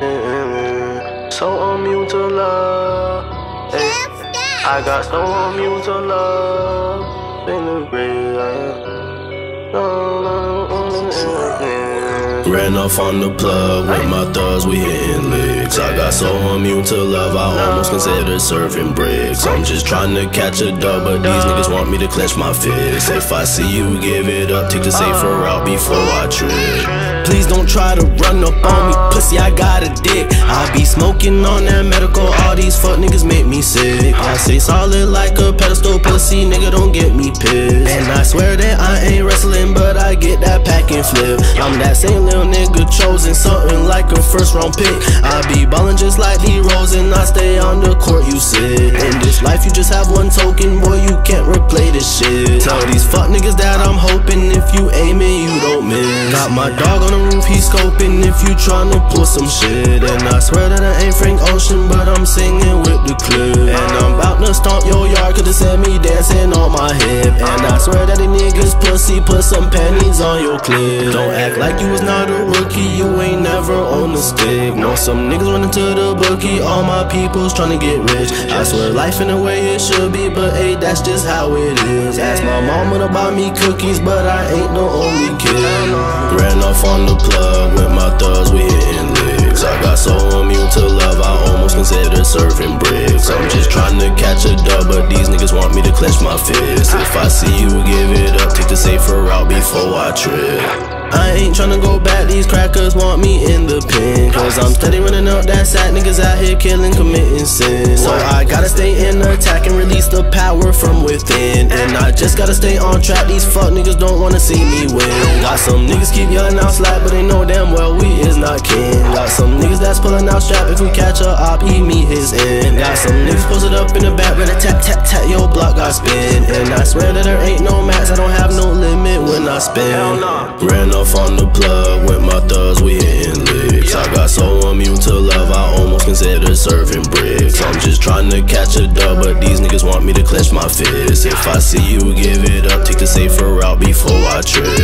So immune to love. I got so immune to love. In the grave. Ran off on the plug with my thugs, we hitting licks. I got so immune to love, I almost consider serving bricks. I'm just trying to catch a dub, but these niggas want me to clench my fist. If I see you, give it up, take the safer route before I trip. Please don't try to run up on me, pussy, I got a dick. I be smoking on that medical, all these fuck niggas make me sick. I stay solid like a pedestal, pussy, nigga, don't get me pissed. And I swear that I ain't wrestling, but I get that pack and flip. I'm that same little nigga chosen, something like a first round pick. I be ballin' just like D-Rose and I stay on the court, you sit. In this life you just have one token, boy, you can't replay this shit. Tell these fuck niggas that I'm hoping if you aiming, you don't miss. Got my dog on the roof, he scoping if you tryna pull some shit. And I swear that I ain't Frank Ocean, but I'm singing with the clip. And I'm bout to stomp your yard, cause they send me dancing on my hip. And I swear that the niggas pussy, put some panties on your clip. Don't act like you was not a rookie, you ain't never on the stick. Know some niggas running to the bookie, all my people's tryna get rich. I swear life in the way it should be, but hey, that's just how it is. Ask my mama to buy me cookies, but I ain't the only kid. Ran off on the plug with my thugs, we hitting licks. I got so immune to love, I almost consider serving bricks. I'm just trying to catch a dub, but these niggas want me to clench my fist. If I see you, give it up, take the safer route before I trip. I ain't tryna go back, these crackers want me in the pen. Cause I'm steady running up that sack, niggas out here killing, committing sin. So I gotta stay in attack and release the power from within. And I just gotta stay on track, these fuck niggas don't wanna see me win. Got some niggas keep yelling out slack, but they know damn well we is not kin. Got some niggas that's pulling out strap, if we catch a op, he meet his end. Got some niggas posted up in the back, with a tap tap tap, your block got spin. And I swear that there ain't no max, I don't have no limit when I spin. Ran off on the plug with my thugs, we hitting licks. I got so immune to love, I almost consider serving bricks. I'm just trying to catch a dub, but these niggas want me to clench my fist. If I see you, give it up, take the safer route before I trip.